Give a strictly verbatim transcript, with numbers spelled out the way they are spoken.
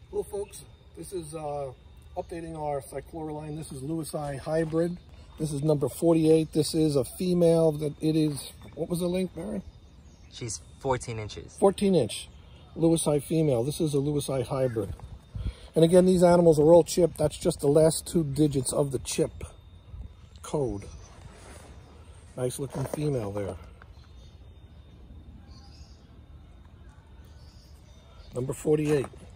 Hello folks, this is uh, updating our cyclora line. This is Lewisi Hybrid. This is number forty-eight. This is a female that it is, what was the length, Baron? She's fourteen inches. fourteen inch Lewisi female. This is a Lewisi Hybrid. And again, these animals are all chipped. That's just the last two digits of the chip code. Nice looking female there. Number forty-eight.